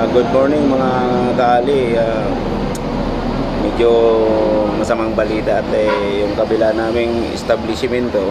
Good morning mga kaali. Medyo masamang balita at yung kabila naming establishmento,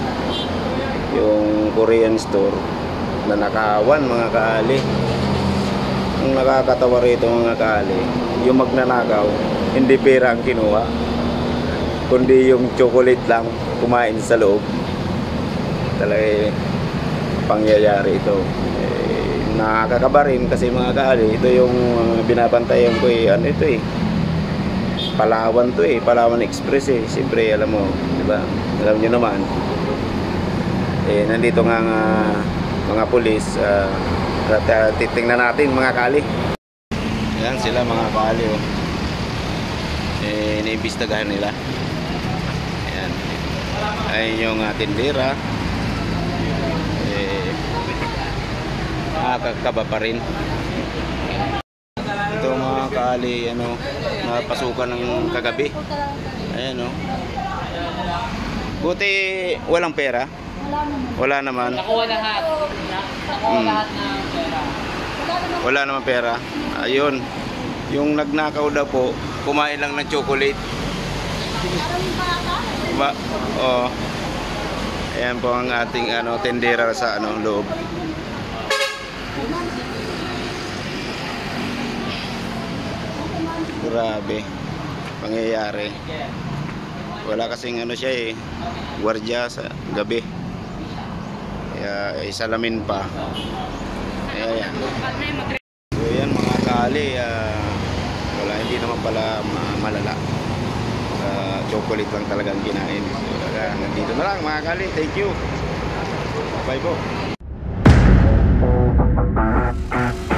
yung Korean store, nanakawan mga kaali. Ang nakakatawa rito mga kaali, yung magnanakaw, hindi pera ang kinuha, kundi yung chocolate lang kumain sa loob. Talaga pangyayari ito. Nakakakaba rin kasi mga kaali, ito yung binabantayan ko ano ito Palawan to Palawan Express Siyempre alam mo, di ba? Alam niyo naman. Nandito nga mga pulis, titingnan natin mga kaali. Yan sila mga kaali iniimbestigahan nila. Ayan. Ayun yung tindera. Nakakakaba pa rin. Ito mga kaali, napasukan ng kagabi. Ayan buti walang pera. Wala naman. Nakuha lahat. Nakuha lahat ng pera. Wala naman pera. Ayun. Yung nagnakaw daw po, kumain lang ng chocolate. Ayan po ang ating tendera sa loob. Grabe pangyayari. Wala kasing siya gwardiya sa gabi. Kaya salamin pa. Ayan. So yan mga kaali, wala, hindi naman pala malala. Chocolate lang talagang kinain. So, nandito na lang mga kaali. Thank you. Bye po.